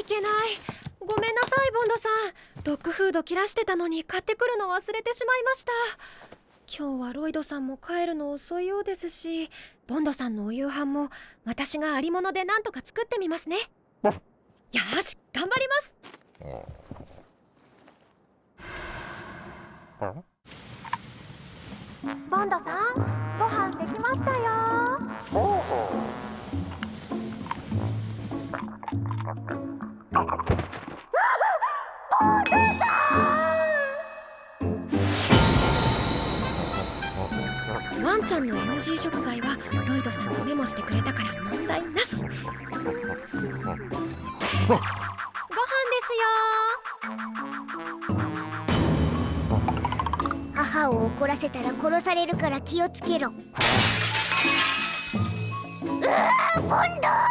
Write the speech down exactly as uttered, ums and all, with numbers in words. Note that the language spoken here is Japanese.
けない。ごめんなさいボンドさん。ドッグフード切らしてたのに買ってくるの忘れてしまいました。今日はロイドさんも帰るの遅いようですし、ボンドさんのお夕飯も私がありものでなんとか作ってみますね。よし、頑張ります。ボンドさん、ご飯できましたよ。ワンちゃんの エヌジー 食材はロイドさんがメモしてくれたから問題なし。ご飯ですよ。 母を怒らせたら殺されるから気をつけろ。うわー、ボンドー。